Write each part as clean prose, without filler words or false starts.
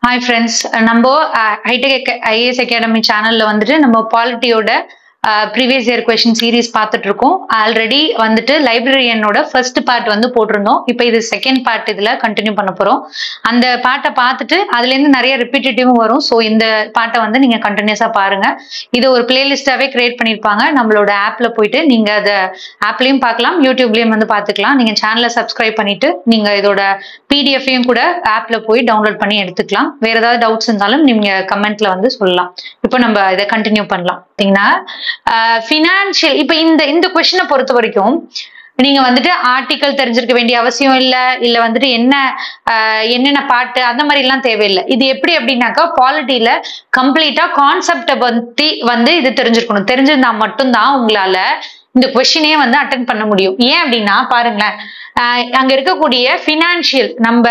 Hi friends, நம்ம Hitech IAS Academy channel ல வந்துட்டு நம்ம POLITY யோட previous year question series பார்த்துட்டு இருக்கோம். ஆல்ரெடி வந்துட்டு லைப்ரரியனோட ஃபர்ஸ்ட் பார்ட் வந்து போட்டிருந்தோம். இப்போ இது செகண்ட் பார்ட் இதுல கண்டினியூ பண்ண போறோம். அந்த பார்ட்டை பார்த்துட்டு அதுல இருந்து நிறைய ரிப்பீட்டேட்டிவும் வரும். ஸோ இந்த பார்ட்டை வந்து நீங்க கண்டினியூஸா பாருங்க. இது ஒரு பிளேலிஸ்டாவே கிரியேட் பண்ணிருப்பாங்க. நம்மளோட ஆப்ல போயிட்டு நீங்க அதை ஆப்லயும் பார்க்கலாம், யூடியூப்லயும் வந்து பார்த்துக்கலாம். நீங்க சேனலை சப்ஸ்கிரைப் பண்ணிட்டு நீங்க இதோட பிடிஎஃப்ஐயும் கூட ஆப்ல போய் டவுன்லோட் பண்ணி எடுத்துக்கலாம். வேற ஏதாவது டவுட்ஸ் இருந்தாலும் நீங்க கமெண்ட்ல வந்து சொல்லலாம். இப்போ நம்ம இதை கண்டினியூ பண்ணலாம். பார்த்தீங்கன்னா ஃபினான்ஷியல் இப்ப இந்த கொஸ்டினை பொறுத்த வரைக்கும் நீங்க வந்துட்டு ஆர்டிக்கல் தெரிஞ்சிருக்க வேண்டிய அவசியம் இல்ல வந்துட்டு என்னென்ன பாட்டு அந்த மாதிரி எல்லாம் தேவையில்லை. இது எப்படி அப்படின்னாக்கா பாலிட்டியில கம்ப்ளீட்டா கான்செப்டை பத்தி வந்து இது தெரிஞ்சிருக்கணும். தெரிஞ்சிருந்தா மட்டும்தான் உங்களால இந்த கொஸ்டினே வந்து அட்டென்ட் பண்ண முடியும். ஏன் அப்படின்னா பாருங்களேன், அங்க இருக்கக்கூடிய பினான்சியல் நம்ம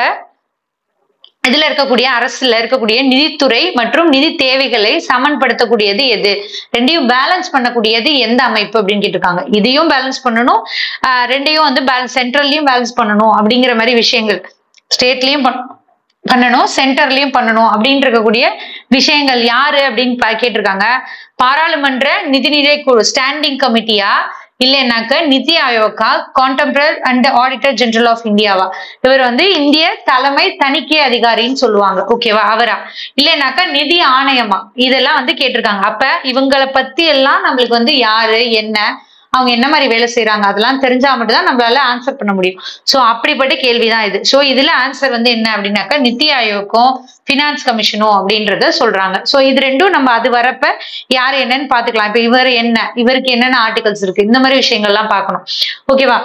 இதுல இருக்கக்கூடிய அரசுல இருக்கக்கூடிய நிதித்துறை மற்றும் நிதி தேவைகளை சமன்படுத்தக்கூடியது எது, ரெண்டையும் பேலன்ஸ் பண்ணக்கூடியது எந்த அமைப்பு அப்படின்னு கேட்டிருக்காங்க. இதையும் பேலன்ஸ் பண்ணணும், ரெண்டையும் வந்து சென்ட்ரல்லையும் பேலன்ஸ் பண்ணணும் அப்படிங்கிற மாதிரி விஷயங்கள், ஸ்டேட்லயும் பண்ணணும் சென்டர்லயும் பண்ணணும் அப்படின்னு இருக்கக்கூடிய விஷயங்கள் யாரு அப்படின்னு கேட்டிருக்காங்க. பாராளுமன்ற நிதிநிலை குழு ஸ்டாண்டிங் கமிட்டியா, இல்லைன்னாக்க நிதி ஆயோக்கா, comptroller and auditor general of இந்தியாவா, இவர் வந்து இந்திய தலைமை தணிக்கை அதிகாரின்னு சொல்லுவாங்க. ஓகேவா, அவரா, இல்லைன்னாக்கா நிதி ஆணையமா, இதெல்லாம் வந்து கேட்டிருக்காங்க. அப்ப இவங்களை பத்தி எல்லாம் நம்மளுக்கு வந்து யாரு என்ன அவங்க என்ன மாதிரி வேலை செய்யறாங்க அதெல்லாம் தெரிஞ்சா மட்டும் தான் நம்மளால ஆன்சர் பண்ண முடியும். சோ அப்படிப்பட்ட கேள்விதான் இது. சோ இதுல ஆன்சர் வந்து என்ன அப்படின்னாக்கா நிதி ஆயோக்கும் பினான்ஸ் கமிஷனும் அப்படின்றத சொல்றாங்க. சோ இது ரெண்டும் நம்ம அது வரப்ப யாரு என்னன்னு பாத்துக்கலாம். இப்ப இவருக்கு என்னென்ன ஆர்டிகல்ஸ் இருக்கு, இந்த மாதிரி விஷயங்கள்லாம் பார்க்கணும். ஓகேவா,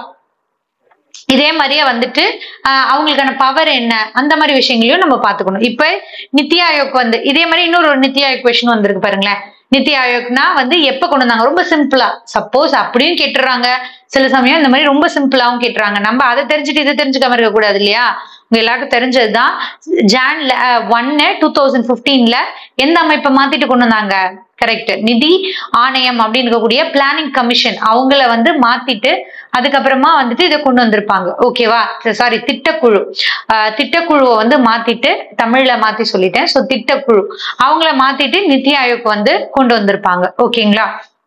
இதே மாதிரியே வந்துட்டு அவங்களுக்கான பவர் என்ன அந்த மாதிரி விஷயங்களையும் நம்ம பாத்துக்கணும். இப்ப நித்தி ஆயோக் வந்து இதே மாதிரி இன்னொரு நித்தி ஆயோக் கொஸ்டின் வந்திருக்கு பாருங்களேன். நித்தி ஆயோக்னா வந்து எப்ப கொண்டு வந்தாங்க, ரொம்ப சிம்பிளா, சப்போஸ் அப்படியும் கேட்டுறாங்க, சில சமயம் இந்த மாதிரி ரொம்ப சிம்பிளாவும் கேட்டுறாங்க. நம்ம அதை தெரிஞ்சுட்டு இதை தெரிஞ்சுக்காம இருக்க கூடாது இல்லையா. உங்க எல்லாருக்கும் தெரிஞ்சதுதான், Jan 1, 2015 எந்த அமைப்பை மாத்திட்டு கொண்டு வந்தாங்க, கரெக்ட், நிதி ஆணையம் அப்படின்னு இருக்கக்கூடிய பிளானிங் கமிஷன் அவங்கள வந்து மாத்திட்டு அதுக்கப்புறமா வந்துட்டு இதை கொண்டு வந்திருப்பாங்க. ஓகேவா, சாரி, திட்டக்குழுவை வந்து மாத்திட்டு, தமிழ்ல மாத்தி சொல்லிட்டேன். சோ திட்டக்குழு அவங்கள மாத்திட்டு நித்தி ஆயோக் வந்து கொண்டு வந்திருப்பாங்க. ஓகேங்களா.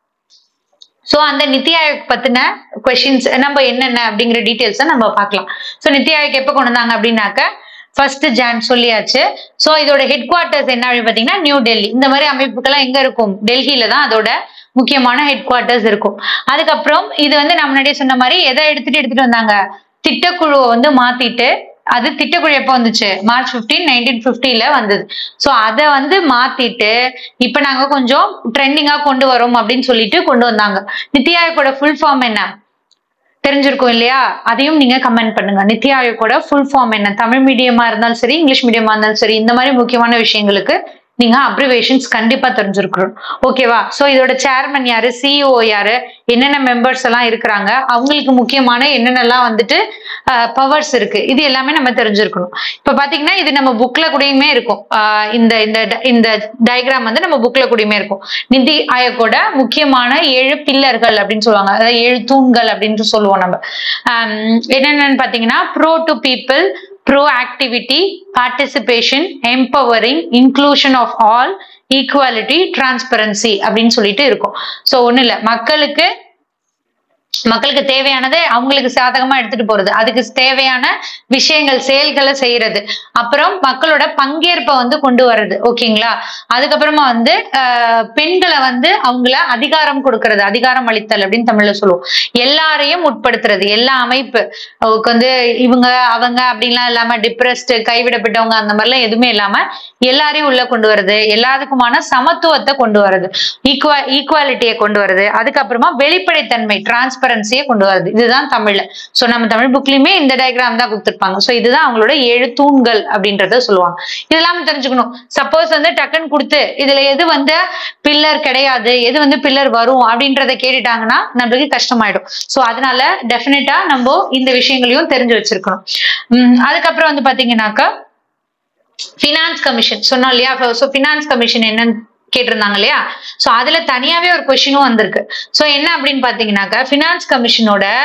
சோ அந்த நித்தி ஆயோக் பத்தின கொஸ்டின்ஸ் நம்ம என்னென்ன அப்படிங்கிற டீடைல்ஸை நம்ம பார்க்கலாம். சோ நித்தி ஆயோக் எப்ப கொண்டு வந்தாங்க அப்படின்னாக்க 1 Jan சொல்லியாச்சு. சோ இதோட ஹெட் குவார்டர்ஸ் என்ன அப்படின்னு பாத்தீங்கன்னா நியூ டெல்லி. இந்த மாதிரி அமைப்புகள்லாம் எங்க இருக்கும், டெல்லியில தான் அதோட முக்கியமான ஹெட் குவார்டர்ஸ் இருக்கும். அதுக்கப்புறம் இது வந்து நான் முன்னாடியே சொன்ன மாதிரி எதை எடுத்துட்டு வந்தாங்க, திட்டக்குழுவை வந்து மாத்திட்டு, அது திட்டக்குழு எப்போ வந்துச்சு, March 15, 1950 வந்தது. சோ அதை வந்து மாத்திட்டு இப்ப நாங்க கொஞ்சம் ட்ரெண்டிங்கா கொண்டு வரோம் அப்படின்னு சொல்லிட்டு கொண்டு வந்தாங்க. நித்தி ஆயோக்கோட ஃபுல் ஃபார்ம் என்ன தெரிஞ்சிருக்கும் இல்லையா, அதையும் நீங்க கமெண்ட் பண்ணுங்க. நித்தி ஆயோக்கோட ஃபுல் ஃபார்ம் என்ன, தமிழ் மீடியமா இருந்தாலும் சரி, இங்கிலீஷ் மீடியமா இருந்தாலும் சரி, இந்த மாதிரி முக்கியமான விஷயங்களுக்கு நீங்க அப்ரிவேஷன்ஸ் கண்டிப்பா தெரிஞ்சிருக்கணும். ஓகேவா. சோ இதோட சேர்மன் யாரு, சிஇஓ யாரு, என்னென்ன மெம்பர்ஸ் எல்லாம் இருக்கிறாங்க, அவங்களுக்கு முக்கியமான என்னென்னலாம் வந்துட்டு பவர்ஸ் இருக்கு, இது எல்லாமே நம்ம தெரிஞ்சிருக்கணும். இப்ப பாத்தீங்கன்னா இது நம்ம புக்ல கூடயுமே இருக்கும். இந்த டயக்ராம் வந்து நம்ம புக்ல கூடயுமே இருக்கும். நிதி ஆயோக்கோட முக்கியமான 7 பில்லர்கள் அப்படின்னு சொல்லுவாங்க, அதாவது 7 தூண்கள் அப்படின்னு சொல்லுவோம் நம்ம. என்னென்னு பாத்தீங்கன்னா pro to people, proactivity, participation, empowering, inclusion of all, equality, transparency அப்படின்னு சொல்லிட்டு இருக்கும். சோ ஒண்ணு இல்ல, மக்களுக்கு தேவையானதை அவங்களுக்கு சாதகமா எடுத்துட்டு போறது, அதுக்கு தேவையான விஷயங்கள் செயல்களை செய்யறது, அப்புறம் மக்களோட பங்கேற்பை வந்து கொண்டு வர்றது. ஓகேங்களா. அதுக்கப்புறமா வந்து பெண்களை வந்து அவங்கள அதிகாரம் கொடுக்கறது, அதிகாரம் அளித்தல் அப்படின்னு தமிழ்ல சொல்லுவோம். எல்லாரையும் உட்படுத்துறது, எல்லா அமைப்பு வந்து இவங்க அவங்க அப்படின்லாம் இல்லாம டிப்ரெஸ்ட், கைவிடப்பட்டவங்க அந்த மாதிரிலாம் எதுவுமே இல்லாம எல்லாரையும் உள்ள கொண்டு வருது, எல்லாத்துக்குமான சமத்துவத்தை கொண்டு வருது, ஈக்குவாலிட்டியை கொண்டு வருது, அதுக்கப்புறமா வெளிப்படைத்தன்மை, டிரான்ஸ்பரன்சியை கொண்டு வருது. இதுதான் தமிழ்ல. சோ நம்ம தமிழ் புக்லயுமே இந்த டயக்ராம் தான் கொடுத்திருப்பாங்க. சோ இதுதான் அவங்களோட 7 தூண்கள் அப்படின்றத சொல்லுவாங்க. இதெல்லாம் தெரிஞ்சுக்கணும். சப்போஸ் வந்து டக்குன்னு கொடுத்து இதுல எது வந்து பில்லர் கிடையாது, எது வந்து பில்லர் வரும் அப்படின்றத கேட்டுட்டாங்கன்னா நம்மளுக்கு கஷ்டமாயிடும். சோ அதனால டெஃபினட்டா நம்ம இந்த விஷயங்களையும் தெரிஞ்சு வச்சிருக்கணும். அதுக்கப்புறம் வந்து பாத்தீங்கன்னாக்கா பினான்ஸ் கமிஷன் சொன்னோம் இல்லையா. சோ பினான்ஸ் கமிஷன் என்னன்னு கேட்டிருந்தாங்க இல்லையா. சோ அதுல தனியாவே ஒரு கொஸ்டினும் வந்திருக்கு. சோ என்ன அப்படின்னு பாத்தீங்கன்னாக்கா பினான்ஸ் கமிஷனோட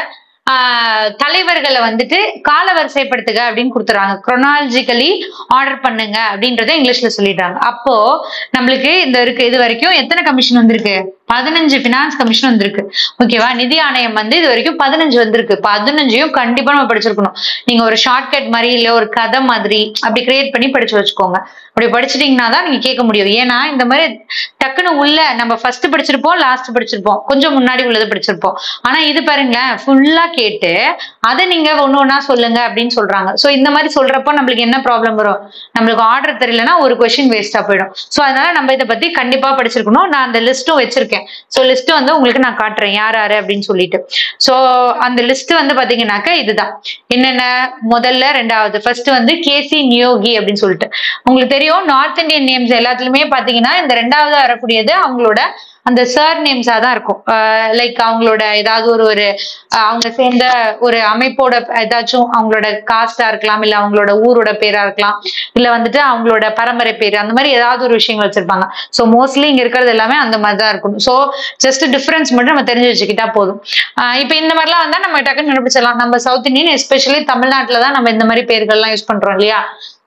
தலைவர்களை வந்துட்டு காலவரிசைப்படுத்துக அப்படின்னு கொடுத்துறாங்க. குரோனாலஜிக்கலி ஆர்டர் பண்ணுங்க அப்படின்றத இங்கிலீஷ்ல சொல்லிடுறாங்க. அப்போ நம்மளுக்கு இந்த இருக்கு இது வரைக்கும் எத்தனை கமிஷன் வந்திருக்கு? 15 பினான்ஸ் கமிஷன் வந்திருக்கு. ஓகேவா? நிதி ஆணையம் வந்து இது வரைக்கும் 15 வந்திருக்கு. 15ஐயும் கண்டிப்பா நம்ம படிச்சிருக்கணும். நீங்க ஒரு ஷார்ட்கட் மாதிரி இல்ல ஒரு கதை மாதிரி அப்படி கிரியேட் பண்ணி படிச்சு வச்சுக்கோங்க. அப்படி படிச்சிட்டீங்கன்னா தான் நீங்க கேட்க முடியும். ஏன்னா இந்த மாதிரி டக்குன்னு உள்ள நம்ம ஃபர்ஸ்ட் படிச்சிருப்போம், லாஸ்ட் படிச்சிருப்போம், கொஞ்சம் முன்னாடி உள்ளது படிச்சிருப்போம். ஆனா இது பாருங்களேன், ஃபுல்லா கேட்டு அதை நீங்க ஒண்ணு ஒண்ணா சொல்லுங்க அப்படின்னு சொல்றாங்க. சோ இந்த மாதிரி சொல்றப்போ நம்மளுக்கு என்ன ப்ராப்ளம் வரும்? நம்மளுக்கு ஆர்டர் தெரியலன்னா ஒரு கொஸ்டின் வேஸ்டா போயிடும். சோ அதனால நம்ம இதை பத்தி கண்டிப்பா படிச்சிருக்கணும். நான் அந்த லிஸ்ட்டும் வச்சிருக்கேன். சோ லிஸ்ட் வந்து உங்களுக்கு நான் காட்டுறேன் யார் யாரு அப்படின்னு சொல்லிட்டு. சோ அந்த லிஸ்ட் வந்து பாத்தீங்கன்னாக்க இதுதான். என்னென்ன? முதல்ல ரெண்டாவது ஃபர்ஸ்ட் வந்து கேசி நியோகி அப்படின்னு சொல்லிட்டு உங்களுக்கு தெரியும். நார்த் இந்தியன் நேம்ஸ் எல்லாத்துலயுமே பாத்தீங்கன்னா இந்த ரெண்டாவது வரக்கூடியது அவங்களோட அந்த சர் நேம்ஸா தான் இருக்கும். லைக் அவங்களோட ஏதாவது ஒரு அவங்க சேர்ந்த ஒரு அமைப்போட ஏதாச்சும் அவங்களோட காஸ்டா இருக்கலாம், இல்ல அவங்களோட ஊரோட பேரா இருக்கலாம், இல்ல வந்துட்டு அவங்களோட பரம்பரை பேரு, அந்த மாதிரி ஏதாவது ஒரு விஷயங்கள் வச்சிருப்பாங்க. சோ மோஸ்ட்லி இங்க இருக்கிறது எல்லாமே அந்த மாதிரி தான் இருக்கும். சோ ஜஸ்ட் டிஃபரன்ஸ் மட்டும் நம்ம தெரிஞ்சு வச்சுக்கிட்டா போதும். இப்ப இந்த மாதிரிலாம் வந்தா நம்ம டக்குன்னு கண்டுபிடிச்சிடலாம். நம்ம சவுத் இந்தியன் எஸ்பெஷலி தமிழ்நாட்டுல தான் நம்ம இந்த மாதிரி பேர்கள்லாம் யூஸ் பண்றோம் இல்லையா?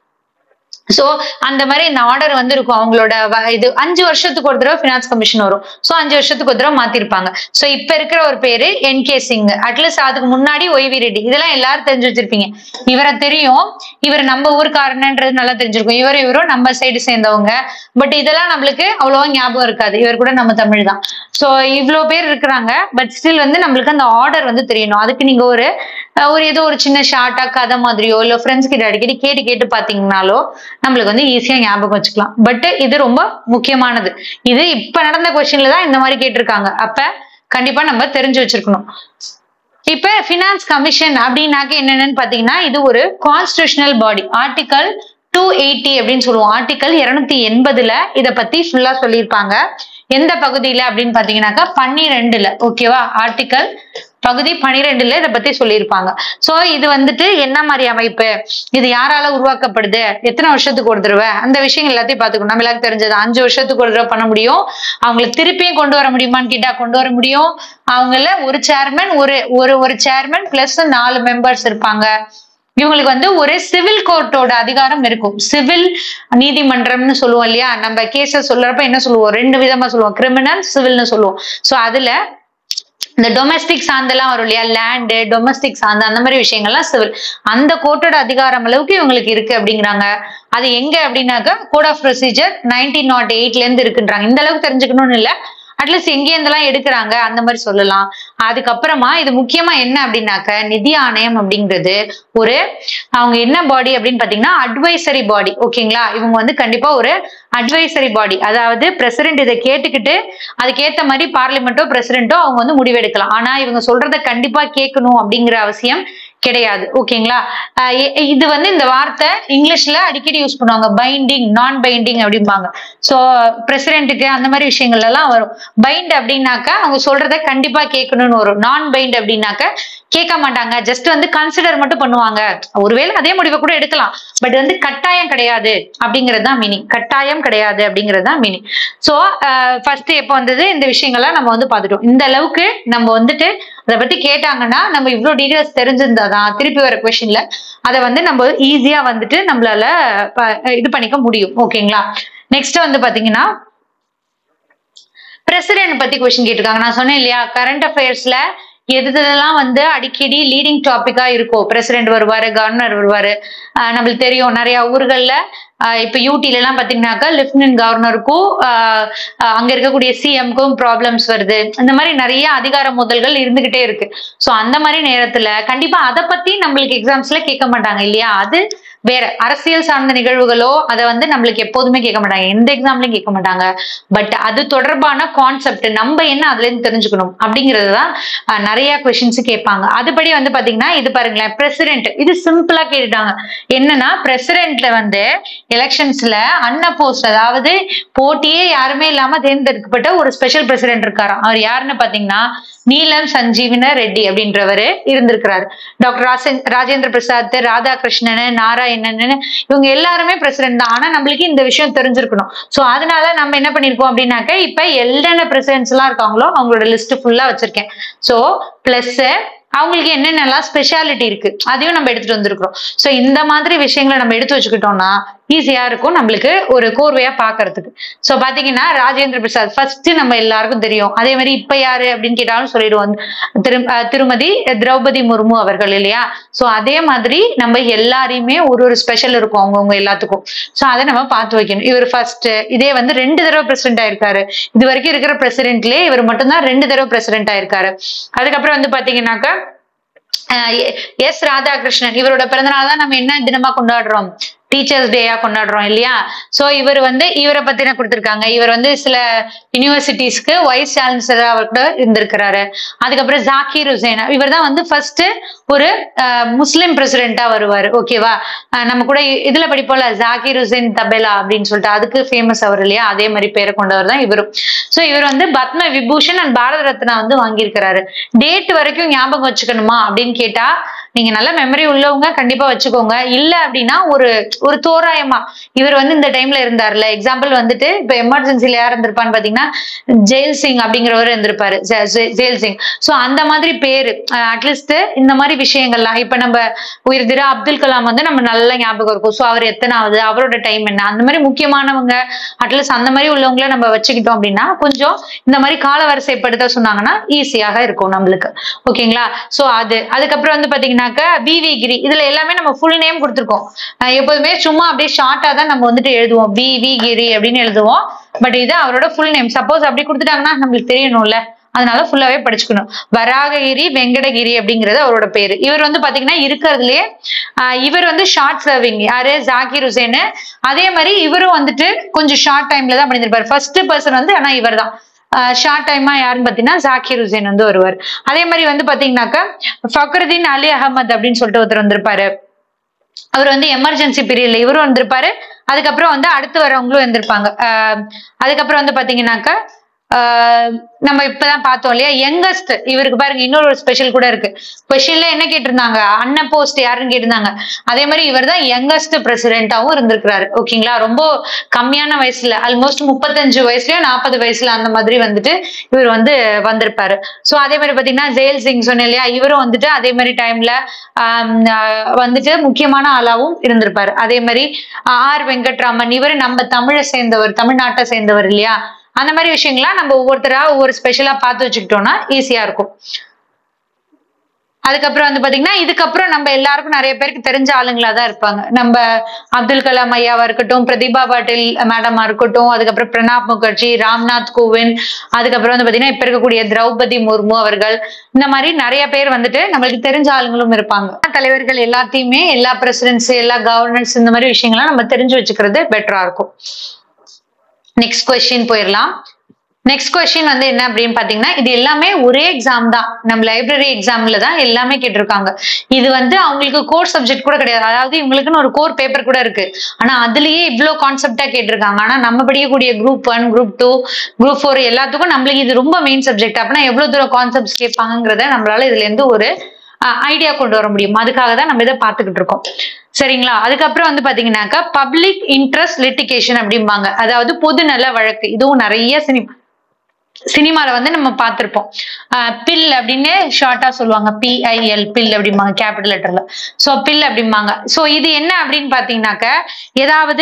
சோ அந்த மாதிரி இந்த ஆர்டர் வந்து இருக்கும். அவங்களோட இது 5 வருஷத்துக்கு ஒரு தடவை பினான்ஸ் கமிஷன் வரும். சோ 5 வருஷத்துக்கு ஒரு தடவை மாத்திருப்பாங்க. சோ இப்ப இருக்கிற ஒரு பேரு என்.கே. சிங். அட்லீஸ்ட் அதுக்கு முன்னாடி ஒய்வி ரெட்டி. இதெல்லாம் எல்லாரும் தெரிஞ்சு வச்சிருப்பீங்க. இவரை தெரியும், இவர் நம்ம ஊருக்காரன்ன்றது நல்லா தெரிஞ்சிருக்கும். இவரும் நம்ம சைடு சேர்ந்தவங்க. பட் இதெல்லாம் நம்மளுக்கு அவ்வளவா ஞாபகம் இருக்காது. இவர் கூட நம்ம தமிழ் தான். சோ இவ்வளவு பேர் இருக்கிறாங்க. பட் ஸ்டில் வந்து நம்மளுக்கு அந்த ஆர்டர் வந்து தெரியணும். அதுக்கு நீங்க ஒரு ஏதோ ஒரு சின்ன ஷார்ட்டா கதை மாதிரியோ இல்ல ஃப்ரெண்ட்ஸ் கிட்ட அடிக்கடி கேட்டு பாத்தீங்கன்னாலோ நம்மளுக்கு வந்து ஈஸியா ஞாபகம் வச்சுக்கலாம். பட் இது ரொம்ப முக்கியமானது. இது இப்ப நடந்த கொஸ்டின்ல தான் இந்த மாதிரி கேட்டிருக்காங்க. அப்ப கண்டிப்பா நம்ம தெரிஞ்சு வச்சிருக்கணும். இப்ப பினான்ஸ் கமிஷன் அப்படின்னாக்க என்னன்னு பாத்தீங்கன்னா இது ஒரு கான்ஸ்டிடியூஷனல் பாடி. ஆர்டிகல் 280 அப்படின்னு சொல்லுவோம். ஆர்டிகல் 280ல இத பத்தி ஃபுல்லா சொல்லியிருப்பாங்க. எந்த பகுதியில அப்படின்னு பாத்தீங்கன்னாக்கா 12ல. ஓகேவா? ஆர்டிகல் பகுதி 12ல இதை பத்தி சொல்லியிருப்பாங்க. சோ இது வந்துட்டு என்ன மாதிரி அமைப்பு, இது யாரால உருவாக்கப்படுது, எத்தனை வருஷத்துக்கு ஒரு தடவை, அந்த விஷயங்கள் எல்லாத்தையும் பாத்துக்கணும். நம்ம எல்லாரும் தெரிஞ்சது 5 வருஷத்துக்கு ஒரு தடவை பண்ண முடியும். அவங்களை திருப்பியும் கொண்டு வர முடியுமான்னு கேட்டா கொண்டு வர முடியும். அவங்கள ஒரு சேர்மன் ஒரு சேர்மன் பிளஸ் 4 மெம்பர்ஸ் இருப்பாங்க. இவங்களுக்கு வந்து ஒரு சிவில் கோர்ட்டோட அதிகாரம் இருக்கும். சிவில் நீதிமன்றம்னு சொல்லுவோம் இல்லையா? நம்ம கேஸ சொல்றப்ப என்ன சொல்லுவோம்? 2 விதமா சொல்லுவோம். கிரிமினல், சிவில்னு சொல்லுவோம். சோ அதுல இந்த டொமஸ்டிக் சார்ந்தெல்லாம் வரும் இல்லையா? லேண்டு, டொமஸ்டிக் சார்ந்த அந்த மாதிரி விஷயங்கள்லாம் சிவில். அந்த கோர்ட்டோட அதிகாரம் அளவுக்கு இவங்களுக்கு இருக்கு அப்படிங்கிறாங்க. அது எங்க அப்படின்னாக்கா கோட் ஆஃப் ப்ரொசீஜர் 1908ல இருந்து இருக்குன்றாங்க. இந்த அளவுக்கு தெரிஞ்சுக்கணும்னு இல்ல, அட்லீஸ்ட் எங்கே இருந்தெல்லாம் எடுக்கிறாங்க அந்த மாதிரி சொல்லலாம். அதுக்கப்புறமா இது முக்கியமா என்ன அப்படின்னாக்க நிதி ஆணையம் அப்படிங்கிறது ஒரு அவங்க என்ன பாடி அப்படின்னு பாத்தீங்கன்னா அட்வைசரி பாடி. ஓகேங்களா? இவங்க வந்து கண்டிப்பா ஒரு அட்வைசரி பாடி. அதாவது பிரசிடென்ட் இதை கேட்டுக்கிட்டு அதுக்கேற்ற மாதிரி பார்லிமெண்டோ பிரசிடென்ட்டோ அவங்க வந்து முடிவெடுக்கலாம். ஆனா இவங்க சொல்றதை கண்டிப்பா கேட்கணும் அப்படிங்கிற அவசியம் கிடையாது. ஓகேங்களா? இது வந்து இந்த வார்த்தை இங்கிலீஷ்ல அடிக்கடி யூஸ் பண்ணுவாங்க. பைண்டிங், நான் பைண்டிங் அப்படிம்பாங்க. சோ பிரசிடென்ட்டுக்கு அந்த மாதிரி விஷயங்கள் எல்லாம் வரும். பைண்ட் அப்படின்னாக்கா அவங்க சொல்றதை கண்டிப்பா கேட்கணும்னு வரும். நான் பைண்ட் அப்படின்னாக்க கேட்க மாட்டாங்க, ஜஸ்ட் வந்து கன்சிடர் மட்டும் பண்ணுவாங்க. ஒருவேளை அதே முடிவை கூட எடுக்கலாம், பட் வந்து கட்டாயம் கிடையாது அப்படிங்கிறது தான் மீனிங். கட்டாயம் கிடையாது அப்படிங்கிறது தான் மீனிங். சோ ஃபர்ஸ்ட் எப்ப வந்தது இந்த விஷயங்கள்லாம் நம்ம வந்து பாத்துட்டோம். இந்த அளவுக்கு நம்ம வந்துட்டு அதை பத்தி கேட்டாங்கன்னா நம்ம இவ்வளவு டீடைல்ஸ் தெரிஞ்சிருந்தாதான் திருப்பி வர கொஸ்டின்ல அதை வந்து நம்ம ஈஸியா வந்துட்டு நம்மளால இது பண்ணிக்க முடியும். ஓகேங்களா? நெக்ஸ்ட் வந்து பாத்தீங்கன்னா பிரசிடென்ட் பத்தி கொஸ்டின் கேட்டிருக்காங்க. நான் சொன்னேன் இல்லையா, கரண்ட் அஃபேர்ஸ்ல எதுலாம் வந்து அடிக்கடி லீடிங் டாபிக்கா இருக்கும். பிரசிடென்ட் வருவாரு, கவர்னர் வருவாரு. நம்மளுக்கு தெரியும் நிறைய ஊர்கள்ல இப்ப யூடில எல்லாம் பாத்தீங்கன்னாக்கா லெப்டினன்ட் கவர்னருக்கும் அங்க இருக்கக்கூடிய சிஎம்க்கும் ப்ராப்ளம்ஸ் வருது. இந்த மாதிரி நிறைய அதிகார முதல்கள் இருந்துகிட்டே இருக்கு. சோ அந்த மாதிரி நேரத்துல கண்டிப்பா அதை பத்தி நம்மளுக்கு எக்ஸாம்ஸ்ல கேட்க மாட்டாங்க இல்லையா? அது வேற அரசியல் சார்ந்த நிகழ்வுகளோ அதை வந்து நம்மளுக்கு எப்போதுமே கேட்க மாட்டாங்க, எந்த எக்ஸாம்லயும் கேட்க மாட்டாங்க. பட் அது தொடர்பான கான்செப்ட் நம்ம என்ன அதுல இருந்து தெரிஞ்சுக்கணும் அப்படிங்கறதுதான் நிறைய கொஸ்டின்ஸ் கேட்பாங்க. அதுபடி வந்து பாத்தீங்கன்னா இது பாருங்களேன், பிரசிடென்ட் இது சிம்பிளா கேட்டுட்டாங்க. என்னன்னா பிரசிடென்ட்ல வந்து எலெக்ஷன்ஸ்ல அன்அப்போஸ்ட், அதாவது போட்டியே யாருமே இல்லாம தேர்ந்தெடுக்கப்பட்ட ஒரு ஸ்பெஷல் பிரசிடென்ட் இருக்காராம். அவர் யாருன்னு பாத்தீங்கன்னா நீலம் சஞ்சீவன ரெட்டி அப்படின்றவரு இருந்திருக்கிறாரு. டாக்டர் ராஜேந்திர பிரசாத், ராதாகிருஷ்ணன், நாராயணன் இவங்க எல்லாருமே பிரசிடென்ட் தான். ஆனா நம்மளுக்கு இந்த விஷயம் தெரிஞ்சிருக்கணும். சோ அதனால நம்ம என்ன பண்ணிருக்கோம் அப்படின்னாக்க இப்ப என்னென்ன பிரசிடென்ட்ஸ் எல்லாம் இருக்காங்களோ அவங்களோட லிஸ்ட் ஃபுல்லா வச்சிருக்கேன். சோ பிளஸ் அவங்களுக்கு என்னென்னலாம் ஸ்பெஷாலிட்டி இருக்கு அதையும் நம்ம எடுத்துட்டு வந்திருக்கிறோம். சோ இந்த மாதிரி விஷயங்களை நம்ம எடுத்து வச்சுக்கிட்டோம்னா ஈஸியா இருக்கும் நம்மளுக்கு ஒரு கோர்வையா பாக்குறதுக்கு. சோ பாத்தீங்கன்னா ராஜேந்திர பிரசாத் ஃபர்ஸ்ட் நம்ம எல்லாருக்கும் தெரியும். அதே மாதிரி இப்ப யாரு அப்படின்னு கேட்டாலும் சொல்லிடுவோம், திருமதி திரௌபதி முர்மு அவர்கள் இல்லையா. சோ அதே மாதிரி நம்ம எல்லாரையுமே ஒரு ஸ்பெஷல் இருக்கும் அவங்கவுங்க எல்லாத்துக்கும். சோ அதை நம்ம பார்த்து வைக்கணும். இவர் ஃபர்ஸ்ட் இதே வந்து 2 தடவை பிரசிடென்ட் ஆயிருக்காரு. இது வரைக்கும் இருக்கிற பிரசிடென்ட்லயே இவர் மட்டும்தான் 2 தடவை பிரசிடென்ட் ஆயிருக்காரு. அதுக்கப்புறம் வந்து பாத்தீங்கன்னாக்கா எஸ் ராதாகிருஷ்ணன், இவரோட பிறந்தநாள் தான் நம்ம என்ன தினமா கொண்டாடுறோம், டீச்சர்ஸ் டேயா கொண்டாடுறோம் இல்லையா. சோ இவர் வந்து இவரை பத்தின கொடுத்திருக்காங்க. இவர் வந்து சில யூனிவர்சிட்டிஸ்க்கு வைஸ் சான்சலரா அவர்கிட்ட இருந்திருக்கிறாரு. அதுக்கப்புறம் ஜாகிர் ஹுசைன், இவர் தான் வந்து ஃபர்ஸ்ட் ஒரு முஸ்லிம் பிரசிடென்டா வருவாரு. ஓகேவா, நம்ம கூட இதுல படிப்போம்ல ஜாகிர் ஹுசைன் தபேலா அப்படின்னு சொல்லிட்டு, அதுக்கு ஃபேமஸ் அவர் இல்லையா. அதே மாதிரி பேரை கொண்டவர் தான் இவரும். சோ இவர் வந்து பத்ம விபூஷன் அண்ட் பாரத ரத்னா வந்து வாங்கியிருக்கிறாரு. டேட் வரைக்கும் ஞாபகம் வச்சுக்கணுமா அப்படின்னு கேட்டா நீங்க நல்ல மெமரி உள்ளவங்க கண்டிப்பா வச்சுக்கோங்க. இல்ல அப்படின்னா ஒரு தோராயமா இவர் வந்து இந்த டைம்ல இருந்தாருல. எக்ஸாம்பிள் வந்துட்டு இப்ப எமர்ஜென்சில யார் இருந்திருப்பான்னு பாத்தீங்கன்னா ஜெயில் சிங் அப்படிங்கிறவர் இருந்திருப்பாரு, ஜெயில் சிங். சோ அந்த மாதிரி பேரு அட்லீஸ்ட் இந்த மாதிரி விஷயங்கள்லாம் இப்ப நம்ம உயிர் திரு அப்துல் கலாம் வந்து நம்ம நல்லா ஞாபகம் இருக்கும். சோ அவர் எத்தனாவது, அவரோட டைம் என்ன, அந்த மாதிரி முக்கியமானவங்க அட்லீஸ்ட் அந்த மாதிரி உள்ளவங்கள நம்ம வச்சுக்கிட்டோம் அப்படின்னா கொஞ்சம் இந்த மாதிரி கால வரிசைப்படுத்த சொன்னாங்கன்னா ஈஸியாக இருக்கும் நம்மளுக்கு. ஓகேங்களா. சோ அதுக்கப்புறம் வந்து பாத்தீங்கன்னா பிவி கிரி, இதுல எல்லாமே நம்ம ஃபுல் நேம் கொடுத்திருக்கோம். எப்போதுமே சும்மா அப்படியே ஷார்ட்டா தான் நம்ம வந்துட்டு எழுதுவோம், பிவி கிரி அப்படின்னு எழுதுவோம். பட் இது அவரோட ஃபுல் நேம். சப்போஸ் அப்படி கொடுத்துட்டாங்கன்னா நம்மளுக்கு தெரியணும்ல, அதனால ஃபுல்லாவே படிச்சுக்கணும். வராககிரி வெங்கடகிரி அப்படிங்கிறது அவரோட பேரு. இவர் வந்து பாத்தீங்கன்னா இருக்கிறதுலயே இவர் வந்து ஷார்ட் சர்விங் யாரு, ஜாகிர் ஹுசைன். அதே மாதிரி இவரும் வந்துட்டு கொஞ்சம் ஷார்ட் டைம்ல தான் பண்ணிருப்பாரு. ஃபர்ஸ்ட் பர்சன் வந்து ஆனா இவர் தான் ஷார்ட் டைமா யாருன்னு பாத்தீங்கன்னா ஜாகிர் ஹுசைன் வந்து வருவார். அதே மாதிரி வந்து பாத்தீங்கன்னாக்கா ஃபக்ருதீன் அலி அகமது அப்படின்னு சொல்லிட்டு ஒருத்தர் வந்திருப்பாரு. அவர் வந்து எமர்ஜென்சி பீரியட்ல இவரும் வந்திருப்பாரு. அதுக்கப்புறம் வந்து அடுத்து வரவங்களும் வந்திருப்பாங்க. அதுக்கப்புறம் வந்து பாத்தீங்கன்னாக்கா நம்ம இப்பதான் பார்த்தோம் இல்லையா யங்கஸ்ட். இவருக்கு பாருங்க இன்னொரு ஸ்பெஷல் கூட இருக்கு. கொஸ்டின்ல என்ன கேட்டிருந்தாங்க, அண்ணன் போஸ்ட் யாருன்னு கேட்டிருந்தாங்க. அதே மாதிரி இவர் தான் யங்கஸ்ட் பிரசிடென்டாவும் இருந்திருக்கிறாரு. ஓகேங்களா. ரொம்ப கம்மியான வயசுல ஆல்மோஸ்ட் 35 வயசுலயோ 40 வயசுல அந்த மாதிரி வந்துட்டு இவர் வந்து வந்திருப்பாரு. சோ அதே மாதிரி பாத்தீங்கன்னா ஜெயில் சிங் சொன்ன இல்லையா, இவரும் வந்துட்டு அதே மாதிரி டைம்ல வந்துட்டு முக்கியமான ஆளாவும் இருந்திருப்பாரு. அதே மாதிரி ஆர் வெங்கட்ராமன், இவரு நம்ம தமிழை சேர்ந்தவர், தமிழ்நாட்டை சேர்ந்தவர் இல்லையா. அந்த மாதிரி விஷயங்களா நம்ம ஒவ்வொருத்தரா ஒவ்வொரு ஸ்பெஷலா பார்த்து வச்சுக்கிட்டோம்னா ஈஸியா இருக்கும். அதுக்கப்புறம் வந்து பாத்தீங்கன்னா இதுக்கப்புறம் நம்ம எல்லாருக்கும் நிறைய பேருக்கு தெரிஞ்ச ஆளுங்களா தான் இருப்பாங்க. நம்ம அப்துல் கலாம் ஐயாவா இருக்கட்டும், பிரதிபா பாட்டில் மேடமா இருக்கட்டும், அதுக்கப்புறம் பிரணாப் முகர்ஜி, ராம்நாத் கோவிந்த், அதுக்கப்புறம் வந்து பாத்தீங்கன்னா இப்ப இருக்கக்கூடிய திரௌபதி முர்மு அவர்கள், இந்த மாதிரி நிறைய பேர் வந்துட்டு நம்மளுக்கு தெரிஞ்ச ஆளுங்களும் இருப்பாங்க. தலைவர்கள் எல்லாத்தையுமே, எல்லா பிரசிடென்ட்ஸ், எல்லா கவர்னர்ஸ், இந்த மாதிரி விஷயங்கள்லாம் நம்ம தெரிஞ்சு வச்சுக்கிறது பெட்டரா இருக்கும். நெக்ஸ்ட் கொஸ்டின் போயிடலாம். நெக்ஸ்ட் கொஸ்டின் வந்து என்ன அப்படின்னு பாத்தீங்கன்னா இது எல்லாமே ஒரே எக்ஸாம் தான், நம்ம லைப்ரரி எக்ஸாம்ல தான் எல்லாமே கேட்டிருக்காங்க. இது வந்து அவங்களுக்கு கோர் சப்ஜெக்ட் கூட கிடையாது. அதாவது இவங்களுக்குன்னு ஒரு கோர் பேப்பர் கூட இருக்கு. ஆனா அதுலயே இவ்வளவு கான்செப்டா கேட்டிருக்காங்க. ஆனா நம்ம படிக்கக்கூடிய குரூப் 1, குரூப் 2, குரூப் 4 எல்லாத்துக்கும் நம்மளுக்கு இது ரொம்ப மெயின் சப்ஜெக்ட். அப்படின்னா எவ்வளவு தூரம் கான்செப்ட்ஸ் கேட்பாங்கிறத நம்மளால இதுல இருந்து ஒரு ஐடியா கொண்டு வர முடியும். அதுக்காக தான் நம்ம இதை பார்த்துக்கிட்டு இருக்கோம். சரிங்களா. அதுக்கப்புறம் வந்து பாத்தீங்கன்னாக்கா பப்ளிக் இன்ட்ரெஸ்ட் லிட்டிகேஷன் அப்படிம்பாங்க. அதாவது பொது நல வழக்கு. இதுவும் நிறைய சினிமால வந்து நம்ம பார்த்திருப்போம். பில் அப்படின்னு ஷார்ட்டா சொல்லுவாங்க, PIL, பில் அப்படிம்பாங்க கேபிட்டல் லெட்டர்ல. சோ பில் அப்படிம்பாங்க. சோ இது என்ன அப்படின்னு பாத்தீங்கன்னாக்க ஏதாவது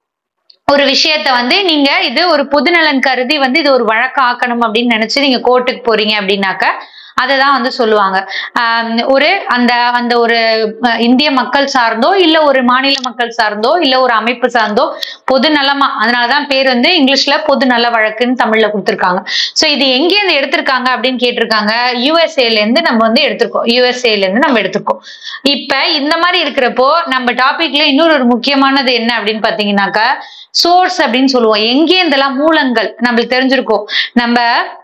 ஒரு விஷயத்த வந்து நீங்க இது ஒரு பொதுநலன் கருதி வந்து இது ஒரு வழக்கு ஆக்கணும் அப்படின்னு நினைச்சு நீங்க கோர்ட்டுக்கு போறீங்க அப்படின்னாக்க அததான் வந்து சொல்லுவாங்க. ஒரு அந்த ஒரு இந்திய மக்கள் சார்ந்தோ இல்ல ஒரு மாநில மக்கள் சார்ந்தோ இல்ல ஒரு அமைப்பு சார்ந்தோ பொது நலமா, அதனாலதான் பேர் வந்து இங்கிலீஷ்ல பொது நல வழக்குன்னு தமிழ்ல கொடுத்திருக்காங்க. சோ இது எங்க இருந்து எடுத்திருக்காங்க அப்படின்னு கேட்டிருக்காங்க. USA-ல இருந்து நம்ம வந்து எடுத்திருக்கோம். USA-ல இருந்து நம்ம எடுத்திருக்கோம். இப்ப இந்த மாதிரி இருக்கிறப்போ நம்ம டாபிக்ல இன்னொரு முக்கியமானது என்ன அப்படின்னு பாத்தீங்கன்னாக்கா சோர்ஸ் அப்படின்னு சொல்லுவோம். எங்கே இதெல்லாம் மூலங்கள் நம்மளுக்கு தெரிஞ்சிருக்கும். நம்ம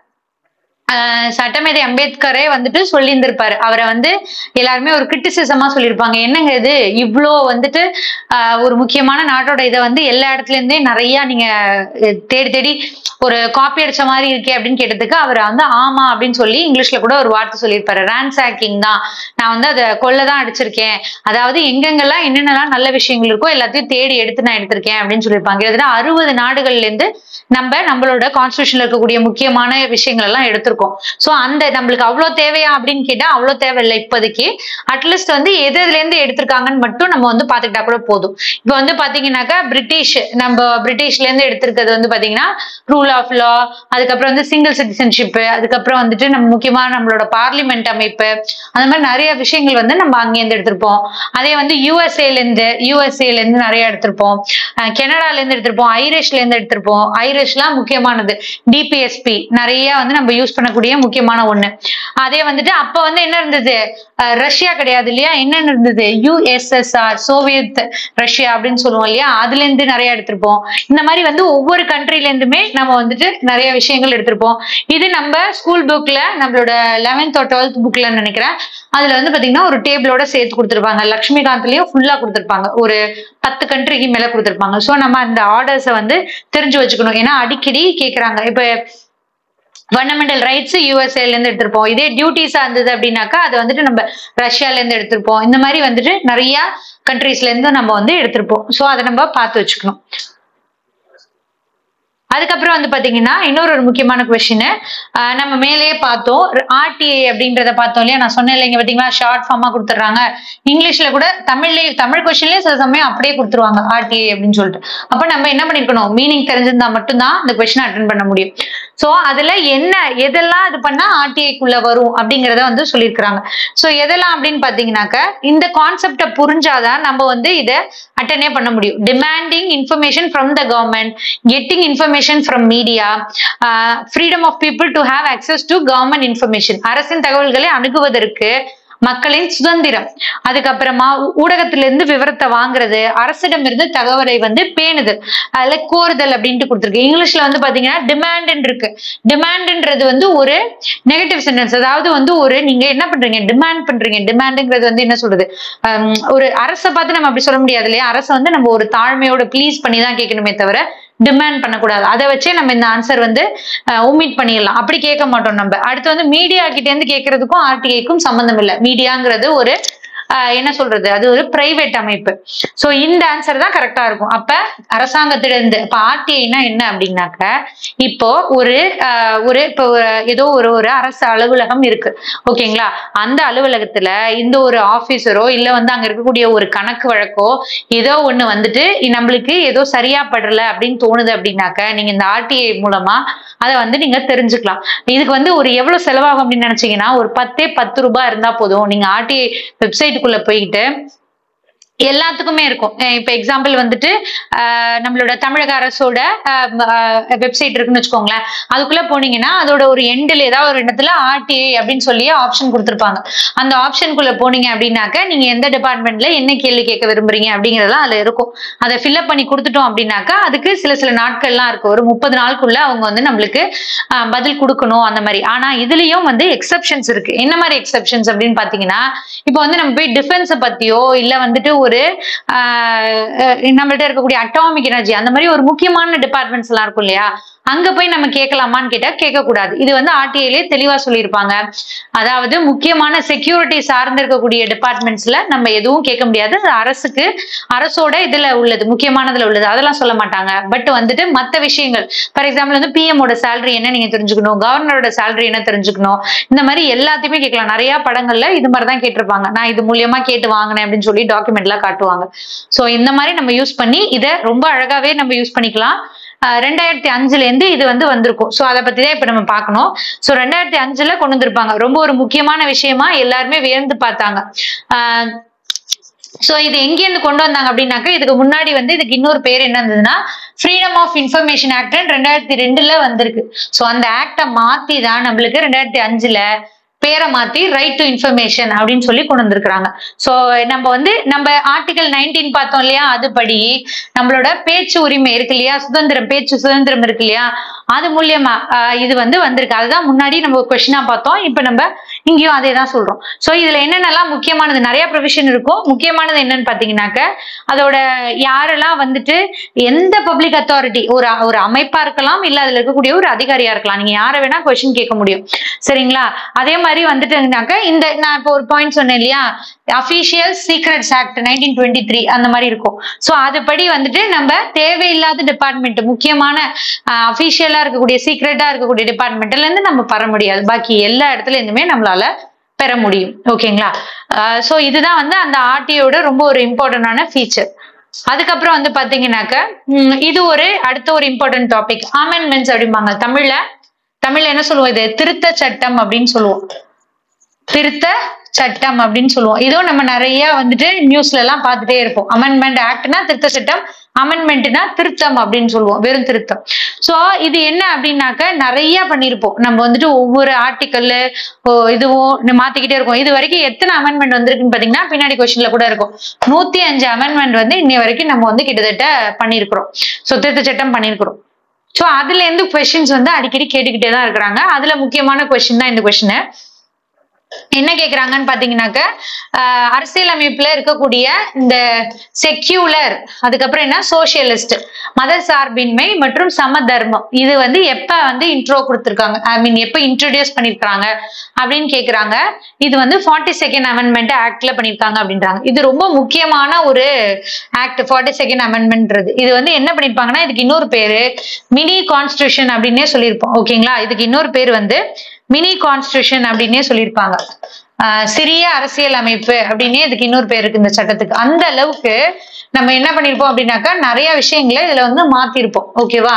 சட்டமேதை அம்பேத்கரே வந்துட்டு சொல்லியிருந்திருப்பாரு. அவரை வந்து எல்லாருமே ஒரு கிரிட்டிசிசமா சொல்லியிருப்பாங்க. என்னங்க இது இவ்வளோ வந்துட்டு ஒரு முக்கியமான நாட்டோட இதை வந்து எல்லா இடத்துல இருந்தே நிறைய நீங்க தேடி ஒரு காப்பி அடிச்ச மாதிரி இருக்கே அப்படின்னு கேட்டதுக்கு அவர் வந்து ஆமா அப்படின்னு சொல்லி இங்கிலீஷ்ல கூட ஒரு வார்த்தை சொல்லியிருப்பாரு. ரான்சாக்கிங் தான், நான் வந்து அதை கொள்ளதான் அடிச்சிருக்கேன். அதாவது எங்கெங்கெல்லாம் என்னென்னலாம் நல்ல விஷயங்கள் இருக்கோ எல்லாத்தையும் தேடி எடுத்து நான் எடுத்திருக்கேன் அப்படின்னு சொல்லியிருப்பாங்க. கிட்டத்தட்ட 60 நாடுகள்ல இருந்து நம்மளோட கான்ஸ்டிடியூஷன்ல இருக்கக்கூடிய முக்கியமான விஷயங்கள் எல்லாம் எடுத்திருக்கோம். எடுத்திருக்கோம். சோ அந்த நம்மளுக்கு அவ்வளவு தேவையா அப்படின்னு கேட்டா அவ்வளவு தேவையில்லை இப்போதைக்கு. அட்லீஸ்ட் வந்து எதுல இருந்து எடுத்திருக்காங்கன்னு மட்டும் நம்ம வந்து பாத்துக்கிட்டா கூட போதும். இப்ப வந்து பாத்தீங்கன்னாக்கா நம்ம பிரிட்டிஷ்ல இருந்து எடுத்திருக்கிறது வந்து பாத்தீங்கன்னா ரூல் ஆஃப் லா, அதுக்கப்புறம் வந்து சிங்கிள் சிட்டிசன்ஷிப், அதுக்கப்புறம் வந்துட்டு நம்ம முக்கியமா நம்மளோட பார்லிமெண்ட் அமைப்பு, அந்த மாதிரி நிறைய விஷயங்கள் வந்து நம்ம அங்கேருந்து எடுத்திருப்போம். அதே வந்து யூஎஸ்ஏல இருந்து நிறைய எடுத்திருப்போம். கனடால இருந்து எடுத்திருப்போம், ஐரிஷ்ல இருந்து எடுத்திருப்போம். ஐரிஷ்லாம் முக்கியமானது. டிபிஎஸ்பி நிறைய வந்து நம்ம யூஸ் பண்ணக்கூடிய முக்கியமான ஒண்ணு. அதே வந்துட்டு அப்ப வந்து என்ன இருந்தது, ரஷ்யா கிடையாது இல்லையா, என்னன்னு இருந்தது, யுஎஸ்எஸ்ஆர், சோவியத் ரஷ்யா அப்படின்னு சொல்லுவோம் இல்லையா, அதுல இருந்து நிறைய எடுத்திருப்போம். இந்த மாதிரி வந்து ஒவ்வொரு கண்ட்ரில இருந்துமே நம்ம வந்துட்டு நிறைய விஷயங்கள் எடுத்திருப்போம். இது நம்ம ஸ்கூல் புக்ல, நம்மளோட 11th or 12th புக்ல நினைக்கிறேன், அதுல வந்து பாத்தீங்கன்னா ஒரு டேபிளோட சேர்த்து கொடுத்திருப்பாங்க. லட்சுமிகாந்த்லயும் ஃபுல்லா கொடுத்திருப்பாங்க, ஒரு 10 கண்ட்ரிக்கு மேல கொடுத்திருப்பாங்க. சோ நம்ம அந்த ஆர்டர்ஸ வந்து தெரிஞ்சு வச்சுக்கணும். ஏன்னா அடிக்கடி கேக்குறாங்க. இப்ப ஃபண்டமெண்டல் ரைட்ஸ் யூஎஸ்ஏல இருந்து எடுத்திருப்போம். இதே டியூட்டிஸா இருந்தது அப்படின்னாக்கா அது வந்துட்டு நம்ம ரஷ்யால இருந்து எடுத்திருப்போம். இந்த மாதிரி வந்துட்டு நிறைய கண்ட்ரீஸ்ல இருந்து நம்ம வந்து எடுத்திருப்போம். சோ அதை நம்ம பார்த்து வச்சுக்கணும். அதுக்கப்புறம் வந்து பாத்தீங்கன்னா இன்னொரு முக்கியமான கொஸ்டின் நம்ம மேலேயே பார்த்தோம், ஆர்டிஐ அப்படின்றத பார்த்தோம் இல்லையா. நான் சொன்னேன் இல்லைங்க பாத்தீங்களா, ஷார்ட் ஃபார்மா கொடுத்துறாங்க. இங்கிலீஷ்ல கூட தமிழ் கொஸ்டின்லயே சில சமயம் அப்படியே கொடுத்துருவாங்க ஆர்டிஐ அப்படின்னு சொல்லிட்டு. அப்ப நம்ம என்ன பண்ணிருக்கணும், மீனிங் தெரிஞ்சிருந்தா மட்டும்தான் இந்த கொஸ்டின் அட்டென்ட் பண்ண முடியும். சோ அதுல எதெல்லாம் இது பண்ணா ஆர்டிஐக்குள்ள வரும் அப்படிங்கறத வந்து சொல்லியிருக்கிறாங்க. சோ எதெல்லாம் அப்படின்னு பாத்தீங்கன்னாக்க இந்த கான்செப்ட புரிஞ்சாதான் நம்ம வந்து இதை அட்டெண்டே பண்ண முடியும். Demanding information from the government, getting information from media, freedom of people to have access to government information, அரசின் தகவல்களை அணுகுவதற்கு மக்களின் சுதந்திரம், அதுக்கப்புறமா ஊடகத்திலிருந்து விவரத்தை வாங்குறது, அரசிடமிருந்து தகவலை வந்து பேணுதல், அதுல கோருதல் அப்படின்ட்டு கொடுத்துருக்கு. இங்கிலீஷ்ல வந்து பாத்தீங்கன்னா டிமாண்ட் இருக்கு. டிமாண்ட்ன்றது வந்து ஒரு நெகட்டிவ் சென்டென்ஸ். அதாவது வந்து நீங்க என்ன பண்றீங்க, டிமாண்ட் பண்றீங்க. டிமாண்ட்ங்கிறது வந்து என்ன சொல்றது, ஒரு அரசை பார்த்து நம்ம அப்படி சொல்ல முடியாது இல்லையா. அரசை வந்து நம்ம ஒரு தாழ்மையோட ப்ளீஸ் பண்ணி தான் கேட்கணுமே தவிர டிமாண்ட் பண்ணக்கூடாது. அதை வச்சே நம்ம இந்த ஆன்சர் வந்து ஒமிட் பண்ணிடலாம். அப்படி கேட்க மாட்டோம் நம்ம. அடுத்து வந்து மீடியா கிட்ட இருந்து கேட்கறதுக்கும் ஆர்டிஐக்கும் சம்பந்தம் இல்லை. மீடியாங்கிறது ஒரு என்ன சொல்றது, அது ஒரு பிரைவேட் அமைப்பு. சோ இந்த ஆன்சர் தான் கரெக்டா இருக்கும். அப்ப அரசாங்கத்திலிருந்து, இப்ப ஆர்டிஐனா என்ன அப்படின்னாக்க, இப்போ இப்போ ஏதோ ஒரு அரசு அலுவலகம் இருக்கு ஓகேங்களா. அந்த அலுவலகத்துல இந்த ஒரு ஆபீசரோ இல்ல வந்து அங்க இருக்கக்கூடிய ஒரு கணக்கு வழக்கோ ஏதோ ஒண்ணு வந்துட்டு நம்மளுக்கு ஏதோ சரியா படல அப்படின்னு தோணுது அப்படின்னாக்க, நீங்க இந்த ஆர்டிஐ மூலமா அதை வந்து நீங்க தெரிஞ்சுக்கலாம். இதுக்கு வந்து எவ்வளவு செலவாகும் அப்படின்னு நினைச்சீங்கன்னா, ஒரு 10 ரூபாய் இருந்தா போதும். நீங்க ஆர்டிஐ வெப்சைட்டுக்குள்ள போயிட்டு எல்லாத்துக்குமே இருக்கும். இப்ப எக்ஸாம்பிள் வந்துட்டு நம்மளோட தமிழக அரசோட வெப்சைட் இருக்குன்னு வச்சுக்கோங்களேன். அதுக்குள்ள போனீங்கன்னா அதோட ஒரு எண்டில் ஏதாவது ஒரு இடத்துல ஆர்டிஐ அப்படின்னு சொல்லி ஆப்ஷன் கொடுத்துருப்பாங்க. அந்த ஆப்ஷனுக்குள்ள போனீங்க அப்படின்னாக்க நீங்க எந்த டிபார்ட்மெண்ட்ல என்ன கேள்வி கேட்க விரும்புறீங்க அப்படிங்கறதெல்லாம் அதுல இருக்கும். அதை ஃபில்அப் பண்ணி கொடுத்துட்டோம் அப்படின்னாக்கா அதுக்கு சில நாட்கள்லாம் இருக்கு. ஒரு 30 நாளுக்குள்ள அவங்க வந்து நம்மளுக்கு பதில் கொடுக்கணும் அந்த மாதிரி. ஆனா இதுலயும் வந்து எக்ஸப்ஷன்ஸ் இருக்கு. என்ன மாதிரி எக்ஸப்ஷன்ஸ் அப்படின்னு பாத்தீங்கன்னா, இப்போ வந்து நம்ம போய் டிஃபென்ஸை பத்தியோ இல்ல வந்துட்டு நம்மள்ட்ட இருக்கக்கூடிய அட்டாமிக் எனர்ஜி அந்த மாதிரி ஒரு முக்கியமான டிபார்ட்மெண்ட்ஸ் எல்லாம் இருக்கும் இல்லையா, அங்க போய் நம்ம கேட்கலாமான்னு கேட்டா கேட்க கூடாது. இது வந்து ஆர்டிஐலே தெளிவா சொல்லியிருப்பாங்க. அதாவது முக்கியமான செக்யூரிட்டி சார்ந்து இருக்கக்கூடிய டிபார்ட்மெண்ட்ஸ்ல நம்ம எதுவும் கேட்க முடியாது. அரசோட இதுல உள்ளது, முக்கியமானதுல உள்ளது, அதெல்லாம் சொல்ல மாட்டாங்க. பட் வந்துட்டு மற்ற விஷயங்கள், ஃபார் எக்ஸாம்பிள் வந்து பிஎம்மோட சேலரி என்ன நீங்க தெரிஞ்சுக்கணும், கவர்னரோட சேலரி என்ன தெரிஞ்சுக்கணும், இந்த மாதிரி எல்லாத்தையுமே கேட்கலாம். நிறைய படங்கள்ல இது மாதிரிதான் கேட்டிருப்பாங்க. நான் இது மூலியமா கேட்டு வாங்கினேன் அப்படின்னு சொல்லி டாக்குமெண்ட் எல்லாம் காட்டுவாங்க. சோ இந்த மாதிரி நம்ம யூஸ் பண்ணி இதை ரொம்ப அழகாவே நம்ம யூஸ் பண்ணிக்கலாம். 2005ல இருந்து இது வந்து வந்திருக்கும். சோ அதை பத்தி தான் இப்ப நம்ம பார்க்கணும். சோ 2005ல கொண்டு வந்திருப்பாங்க. ரொம்ப ஒரு முக்கியமான விஷயமா எல்லாருமே வியந்து பார்த்தாங்க. சோ இது எங்கிருந்து கொண்டு வந்தாங்க அப்படின்னாக்க, இதுக்கு முன்னாடி வந்து இதுக்கு இன்னொரு பேர் என்ன இருந்ததுன்னா ஃப்ரீடம் ஆஃப் இன்ஃபர்மேஷன் ஆக்ட் 2002ல வந்திருக்கு. சோ அந்த ஆக்டை மாத்தி தான் நம்மளுக்கு 2005ல பேரை மாத்தி ரைட் டு இன்ஃபர்மேஷன் அப்படின்னு சொல்லி கொண்டு வந்திருக்கிறாங்க. சோ நம்ம ஆர்டிகல் 19 பார்த்தோம் இல்லையா, அதுபடி நம்மளோட பேச்சு உரிமை இருக்கு இல்லையா, பேச்சு சுதந்திரம் இருக்கு இல்லையா, அது மூலியமா இது வந்து வந்திருக்கு. அதுதான் முன்னாடி நம்ம கொஸ்டினா பார்த்தோம். இப்ப நம்ம இங்கேயும் அதே தான் சொல்றோம். சோ இதுல என்னென்னலாம் முக்கியமானது, நிறைய ப்ரொவிஷன் இருக்கும். முக்கியமானது என்னன்னு பாத்தீங்கன்னாக்க அதோட யாரெல்லாம் வந்துட்டு எந்த பப்ளிக் அத்தாரிட்டி, ஒரு அமைப்பா இருக்கலாம், இல்ல அதுல இருக்கக்கூடிய ஒரு அதிகாரியா இருக்கலாம், நீங்க யாரை வேணா கொஸ்டின் கேட்க முடியும். சரிங்களா? அதே மாதிரி வந்துட்டுனாக்க இந்த நான் இப்போ ஒரு பாயிண்ட் சொன்னேன் இல்லையா, அபிஷியல் சீக்ரெட்ஸ் ஆக்ட் 1923 அந்த மாதிரி இருக்கும். சோ அதுபடி வந்துட்டு நம்ம தேவையில்லாத டிபார்ட்மெண்ட், முக்கியமான அபிஷியலா இருக்கக்கூடிய சீக்ரெட்டா இருக்கக்கூடிய டிபார்ட்மெண்ட்ல இருந்து நம்ம பெற முடியாது. பாக்கி எல்லா இடத்துல இருந்துமே நம்மளால பெற முடியும். ஓகேங்களா? சோ இதுதான் வந்து அந்த ஆர்டியோட ரொம்ப ஒரு இம்பார்ட்டன்டான ஃபீச்சர். அதுக்கப்புறம் வந்து பாத்தீங்கன்னாக்க இது ஒரு அடுத்த ஒரு இம்பார்ட்டன்ட் டாபிக், அமெண்ட்மெண்ட்ஸ் அப்படிம்பாங்க. தமிழ்ல என்ன சொல்லுவோம், இது திருத்த சட்டம் அப்படின்னு சொல்லுவோம். திருத்த சட்டம் அப்படின்னு சொல்லுவோம். இதுவும் நம்ம நிறைய வந்துட்டு நியூஸ்ல எல்லாம் பார்த்துட்டே இருப்போம். அமெண்ட்மெண்ட் ஆக்ட்னா திருத்த சட்டம், அமெண்ட்மெண்ட்னா திருத்தம் அப்படின்னு சொல்லுவோம், வெறும் திருத்தம். சோ இது என்ன அப்படின்னாக்க நிறைய பண்ணிருப்போம் நம்ம வந்துட்டு, ஒவ்வொரு ஆர்டிக்கல் இதுவும் மாத்திக்கிட்டே இருக்கும். இது வரைக்கும் எத்தனை அமெண்ட்மெண்ட் வந்திருக்குன்னு பாத்தீங்கன்னா பின்னாடி கொஸ்டின்ல கூட இருக்கும். 105 அமெண்ட்மெண்ட் வந்து இன்னை வரைக்கும் நம்ம வந்து கிட்டத்தட்ட பண்ணிருக்கிறோம். சோ திருத்த சட்டம் பண்ணிருக்கிறோம். சோ அதுல இருந்து கொஸ்டின்ஸ் வந்து அடிக்கடி கேட்டுக்கிட்டே தான் இருக்கிறாங்க. அதுல முக்கியமான கொஸ்டின் தான் இந்த கொஸ்டின். என்ன கேக்குறாங்கன்னு பாத்தீங்கன்னாக்க அரசியலமைப்புல இருக்கக்கூடிய இந்த செக்யூலர், அதுக்கப்புறம் என்ன சோசியலிஸ்ட், மத சார்பின்மை மற்றும் சம தர்மம், இது வந்து எப்ப வந்து இன்ட்ரோ கொடுத்திருக்காங்க, ஐ மீன் எப்ப இன்ட்ரோடியூஸ் பண்ணிருக்காங்க அப்படின்னு கேக்குறாங்க. இது வந்து 42nd அமெண்ட்மெண்ட் ஆக்ட்ல பண்ணிருக்காங்க அப்படின்றாங்க. இது ரொம்ப முக்கியமான ஒரு ஆக்ட் 42nd அமெண்ட்மெண்ட்ன்றது. இது வந்து என்ன பண்ணிருப்பாங்கன்னா, இதுக்கு இன்னொரு பேரு மினி கான்ஸ்டிடியூஷன் அப்படின்னே சொல்லியிருப்போம். ஓகேங்களா? இதுக்கு இன்னொரு பேர் வந்து மினி கான்ஸ்டிடியூஷன் அப்படின்னே சொல்லியிருப்பாங்க. சிறிய அரசியல் அமைப்பு அப்படின்னே இதுக்கு இன்னொரு பேர் இருக்கு இந்த சட்டத்துக்கு. அந்த அளவுக்கு நம்ம என்ன பண்ணிருப்போம் அப்படின்னாக்கா நிறைய விஷயங்களை இதுல வந்து மாத்திருப்போம். ஓகேவா?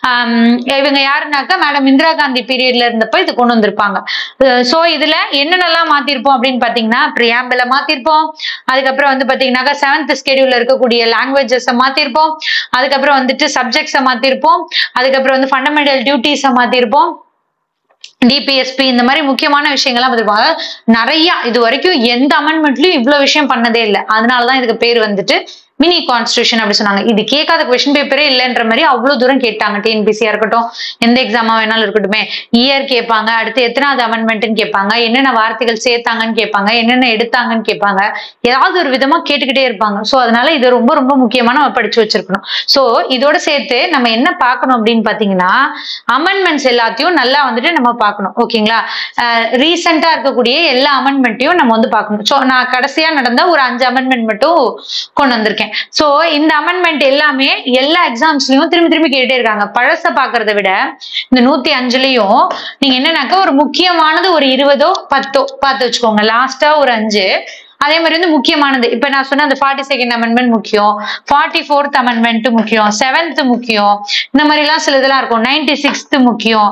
இவங்க யாருன்னாக்கா மேடம் இந்திரா காந்தி பீரியட்ல இருந்தப்ப இது கொண்டு வந்திருப்பாங்க. சோ இதுல என்னென்னலாம் மாத்திருப்போம் அப்படின்னு பாத்தீங்கன்னா, பிரியாம்பிள மாத்திருப்போம். அதுக்கப்புறம் வந்து பாத்தீங்கன்னாக்கா 7th ஸ்கெடியூல்ல இருக்கக்கூடிய லாங்குவேஜஸ் மாத்திருப்போம். அதுக்கப்புறம் வந்துட்டு சப்ஜெக்ட்ஸை மாத்திருப்போம். அதுக்கப்புறம் வந்து ஃபண்டமெண்டல் டியூட்டிஸை மாத்திருப்போம். டிபிஎஸ்பி இந்த மாதிரி முக்கியமான விஷயங்கள்லாம் பார்த்துருப்பாங்க. நிறைய இது வரைக்கும் எந்த அமெண்ட்மெண்ட்லயும் இவ்வளவு விஷயம் பண்ணதே இல்லை. அதனாலதான் இதுக்கு பேர் வந்துட்டு மினி கான்ஸ்டிடியூஷன் அப்படி சொன்னாங்க. இது கேட்காத கொஸ்டின் பேப்பரே இல்லைன்ற மாதிரி அவ்வளவு தூரம் கேட்டாங்க. டிஎன்பிசியா இருக்கட்டும், எந்த எக்ஸாமா வேணாலும் இருக்கட்டுமே, இயர் கேட்பாங்க, அடுத்து எத்தனாவது அமெண்ட்மெண்ட்னு கேட்பாங்க, என்னென்ன வார்த்தைகள் சேர்த்தாங்கன்னு கேட்பாங்க, என்னென்ன எடுத்தாங்கன்னு கேட்பாங்க, ஏதாவது ஒரு விதமா கேட்டுக்கிட்டே இருப்பாங்க. சோ அதனால இது ரொம்ப ரொம்ப முக்கியமான நம்ம படிச்சு வச்சிருக்கணும். சோ இதோட சேர்த்து நம்ம என்ன பார்க்கணும் அப்படின்னு பாத்தீங்கன்னா, அமெண்ட்மெண்ட்ஸ் எல்லாத்தையும் நல்லா வந்துட்டு நம்ம பார்க்கணும். ஓகேங்களா? ரீசெண்டா இருக்கக்கூடிய எல்லா அமெண்ட்மெண்ட்டையும் நம்ம வந்து பார்க்கணும். சோ நான் கடைசியா நடந்த ஒரு 5 அமெண்ட்மெண்ட் மட்டும் கொண்டு வந்திருக்கேன். சோ இந்த அமெண்ட்மெண்ட் எல்லாமே எல்லா எக்ஸாம்ஸ்லயும் திரும்பி திரும்பி கேட்டுட்டே இருக்காங்க. பழச பாக்குறத விட இந்த 105லயும் நீங்க என்னன்னாக்கா ஒரு முக்கியமானது ஒரு 20ஓ 10ஓ பார்த்து வச்சுக்கோங்க. லாஸ்டா ஒரு 5. அதே மாதிரி வந்து முக்கியமானது இப்ப நான் சொன்ன அந்த 42nd அமெண்ட்மெண்ட் முக்கியம், 44th அமெண்ட்மெண்ட் முக்கியம், 7th முக்கியம், இந்த மாதிரி எல்லாம் சில இதெல்லாம் இருக்கும். 96th முக்கியம்,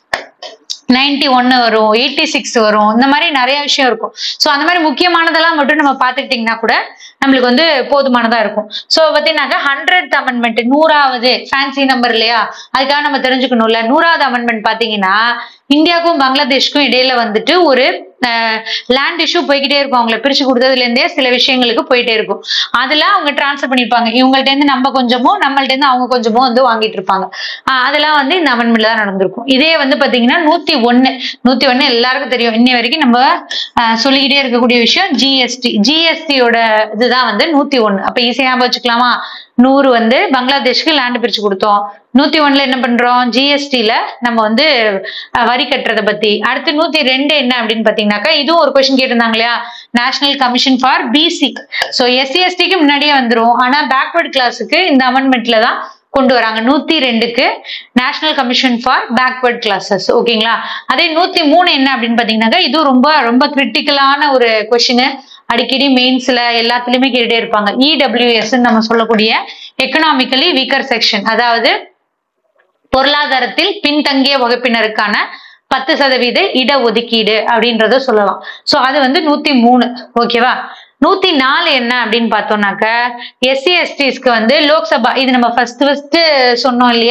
91 வரும், 86 வரும், இந்த மாதிரி நிறைய விஷயம் இருக்கும். சோ அந்த மாதிரி முக்கியமானதெல்லாம் மட்டும் நம்ம பாத்துக்கிட்டீங்கன்னா கூட நம்மளுக்கு வந்து போதுமானதா இருக்கும். சோ பாத்தீங்கன்னாக்கா 100th அமெண்ட்மெண்ட், 100வது ஃபேன்சி நம்பர் இல்லையா, அதுக்காக நம்ம தெரிஞ்சுக்கணும்ல. 100வது அமெண்ட்மெண்ட் பாத்தீங்கன்னா இந்தியாவுக்கும் பங்களாதேஷ்க்கும் இடையில வந்துட்டு ஒரு லேண்ட் இஷ்யூ போய்கிட்டே இருக்கும். அவங்களை பிரிச்சு கொடுத்ததுல இருந்தே சில விஷயங்களுக்கு போயிட்டே இருக்கும். அதுல அவங்க டிரான்ஸ்பர் பண்ணிருப்பாங்க. இவங்கள்ட்ட இருந்து நம்ம கொஞ்சமோ, நம்மள்ட்ட இருந்து அவங்க கொஞ்சமோ வந்து வாங்கிட்டு இருப்பாங்க. அதெல்லாம் வந்து இந்த அமெண்ட்மெண்ட்ல தான் நடந்திருக்கும். இதே வந்து பாத்தீங்கன்னா 101 எல்லாருக்கும் தெரியும். இன்னை வரைக்கும் நம்ம சொல்லிக்கிட்டே இருக்கக்கூடிய விஷயம் ஜிஎஸ்டியோட இதுதான் வந்து 101. அப்ப ஈஸியா வச்சுக்கலாமா? 100 வந்து பங்களாதேஷ்க்கு லேண்ட் பிரிச்சு கொடுத்தோம். 101ல என்ன பண்றோம்? ஜிஎஸ்டில நம்ம வந்து வரி கட்டுறதை பத்தி. அடுத்து 102 என்ன அப்படின்னு பாத்தீங்கன்னாக்கா, இதுவும் ஒரு கொஸ்டின் கேட்டிருந்தாங்க இல்லையா, national commission for BC. So எஸ்சி/எஸ்டிக்கு முன்னாடியே வந்துரும். ஆனா பேக்வர்ட் கிளாஸுக்கு இந்த அமெண்ட்மெண்ட்ல தான் கொண்டு வராங்க. 102க்கு national commission for backward classes. ஓகேங்களா? அதே 103 என்ன அப்படின்னு பாத்தீங்கன்னாக்கா, இது ரொம்ப ரொம்ப கிரிட்டிக்கலான ஒரு கொஸ்டின். அடிக்கடி மெயின்ஸ்ல எல்லாத்துலயுமே கேட்டுட்டே இருப்பாங்க. இடபிள்யூஎஸ் நம்ம சொல்லக்கூடிய எக்கனாமிக்கலி வீக்கர் செக்ஷன், அதாவது பொருளாதாரத்தில் பின்தங்கிய வகுப்பினருக்கான 10% இடஒதுக்கீடு அப்படின்றத சொல்லலாம். சோ அது வந்து 103. ஓகேவா? 104 என்ன அப்படின்னு பார்த்தோம்னாக்க, எஸ்சி/எஸ்டிஸ்க்கு வந்து லோக்சபா, இது நம்ம ஃபர்ஸ்ட் சொன்னோம் இல்லையா,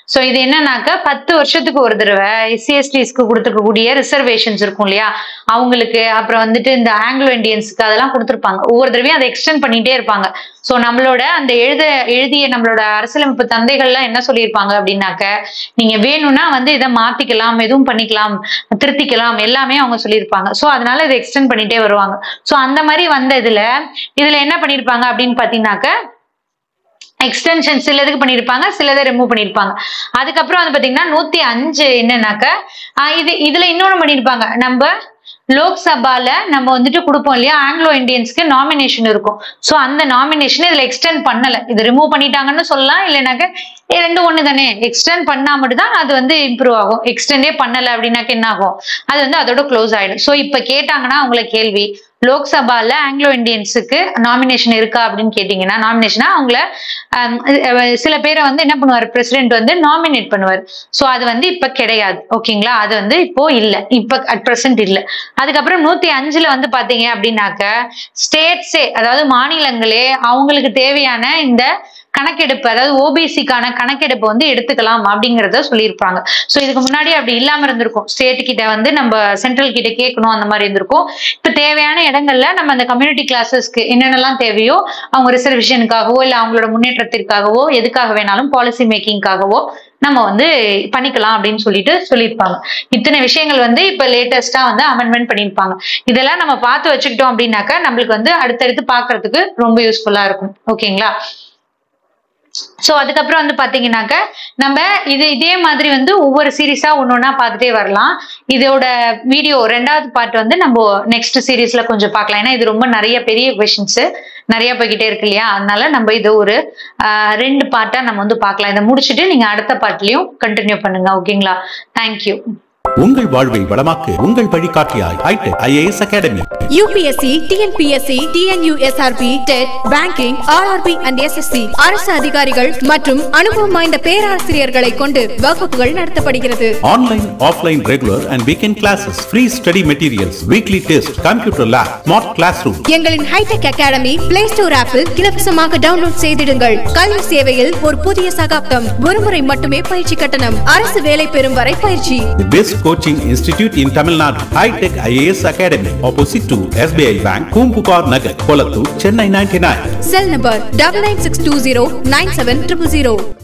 சோ இது என்னன்னாக்க 10 வருஷத்துக்கு ஒரு தடவை SC/STஸ்க்கு கொடுத்துக்கக்கூடிய ரிசர்வேஷன்ஸ் இருக்கும் இல்லையா அவங்களுக்கு, அப்புறம் வந்துட்டு இந்த ஆங்கிலோ இண்டியன்ஸ்க்கு அதெல்லாம் கொடுத்துருப்பாங்க. ஒவ்வொரு தடவையும் அதை எக்ஸ்டெண்ட் பண்ணிட்டே இருப்பாங்க. சோ நம்மளோட அந்த எழுதிய நம்மளோட அரசியலமைப்பு தந்தைகள்லாம் என்ன சொல்லியிருப்பாங்க அப்படின்னாக்க, நீங்க வேணும்னா வந்து இதை மாத்திக்கலாம், எதுவும் பண்ணிக்கலாம், திருத்திக்கலாம், எல்லாமே அவங்க சொல்லியிருப்பாங்க. சோ அதனால இதை எக்ஸ்டெண்ட் பண்ணிட்டே வருவாங்க. சோ அந்த மாதிரி வந்த இதுல என்ன பண்ணிருப்பாங்க அப்படின்னு பாத்தீங்கன்னாக்க, எக்ஸ்டென்ஷன் சிலதுக்கு பண்ணிருப்பாங்க, சிலதை ரிமூவ் பண்ணிருப்பாங்க. அதுக்கப்புறம் வந்து பாத்தீங்கன்னா 105 என்னன்னாக்க, இதுல இன்னொன்னு பண்ணிருப்பாங்க. நம்ம லோக்சபால நம்ம வந்துட்டு கொடுப்போம் இல்லையா ஆங்கிலோ இண்டியன்ஸ்க்கு நாமினேஷன் இருக்கும். சோ அந்த நாமினேஷன் இதுல எக்ஸ்டெண்ட் பண்ணல, இது ரிமூவ் பண்ணிட்டாங்கன்னு சொல்லலாம். இல்லைனாக்க ரெண்டு ஒண்ணு தானே, எக்ஸ்டெண்ட் பண்ணா மட்டும் தான் அது வந்து இம்ப்ரூவ் ஆகும். எக்ஸ்டெண்டே பண்ணல அப்படின்னாக்க என்ன ஆகும், அது வந்து அதோட க்ளோஸ் ஆயிடும். சோ இப்ப கேட்டாங்கன்னா உங்களை கேள்வி, லோக்சபால ஆங்கிலோ இண்டியன்ஸுக்கு நாமினேஷன் இருக்கா அப்படின்னு கேட்டீங்கன்னா, நாமினேஷனா அவங்கள சில பேரை வந்து என்ன பண்ணுவார், பிரசிடென்ட் வந்து நாமினேட் பண்ணுவார். சோ அது வந்து இப்ப கிடையாது. ஓகேங்களா, அது வந்து இப்போ இல்ல, இப்ப அட் பிரசன்ட் இல்ல. அதுக்கப்புறம் 105ல வந்து பாத்தீங்க அப்படின்னாக்க, ஸ்டேட்ஸே அதாவது மாநிலங்களே அவங்களுக்கு தேவையான இந்த கணக்கெடுப்பு, அதாவது ஓபிசிக்கான கணக்கெடுப்பு வந்து எடுத்துக்கலாம் அப்படிங்கறத சொல்லியிருப்பாங்க. சோ இதுக்கு முன்னாடி அப்படி இல்லாம இருந்திருக்கும். ஸ்டேட் கிட்ட வந்து நம்ம சென்ட்ரல் கிட்ட கேட்கணும், அந்த மாதிரி இருந்திருக்கும். இப்ப தேவையான இடங்கள்ல நம்ம அந்த கம்யூனிட்டி கிளாஸஸ்க்கு என்னென்னலாம் தேவையோ அவங்க ரிசர்வேஷனுக்காகவோ இல்ல அவங்களோட முன்னேற்றத்திற்காகவோ எதுக்காக வேணாலும் பாலிசி மேக்கிங்காகவோ நம்ம வந்து பண்ணிக்கலாம் அப்படின்னு சொல்லியிருப்பாங்க. இத்தனை விஷயங்கள் வந்து இப்ப லேட்டஸ்டா வந்து அமெண்ட்மெண்ட் பண்ணியிருப்பாங்க. இதெல்லாம் நம்ம பார்த்து வச்சுக்கிட்டோம் அப்படின்னாக்கா நம்மளுக்கு வந்து அடுத்தடுத்து பாக்குறதுக்கு ரொம்ப யூஸ்ஃபுல்லா இருக்கும். ஓகேங்களா. சோ அதுக்கப்புறம் வந்து பாத்தீங்கன்னாக்க நம்ம இதே மாதிரி வந்து ஒவ்வொரு சீரீஸா ஒன்னொன்னா பார்த்துட்டே வரலாம். இதோட வீடியோ 2வது பார்ட் வந்து நம்ம நெக்ஸ்ட் சீரீஸ்ல கொஞ்சம் பார்க்கலாம். ஏன்னா இது ரொம்ப நிறைய பெரிய கொஸ்டின்ஸ் நிறைய போய்கிட்டே இருக்கு இல்லையா, அதனால நம்ம இது ஒரு 2 பார்ட்டா நம்ம வந்து பார்க்கலாம். இதை முடிச்சுட்டு நீங்க அடுத்த பார்ட்லயும் கண்டினியூ பண்ணுங்க. ஓகேங்களா, தேங்க்யூ. உங்கள் வாழ்வை வளமாக்க உங்கள் வழிகாட்டியாய் hitech IAS Academy. UPSC, TNPSC, TNUSRB, TET, Banking, RRB and SSC அரசு அதிகாரிகள் மற்றும் அனுபவம் வாய்ந்த பேராசிரியர்களை கொண்டு வகுப்புகள் நடத்தப்படுகிறது. Online, offline, regular and weekend classes, free study materials, weekly test, computer lab, smart classroom. எங்களின் Hitech Academy Play Store ஆப்பில் இலவசமாக டவுன்லோட் செய்திடுங்கள். கல்வி சேவையில் ஒரு புதிய சகாப்தம். ஒருமுறை மட்டுமே பயிற்சி கட்டணம். அரசு வேலை பெறும் வரை பயிற்சி. Coaching Institute in Tamil Nadu. Hitech IAS Academy. Opposite to SBI Bank, Poompukar, Nagar, Kolathur, Chennai 99. Cell number 9962097000.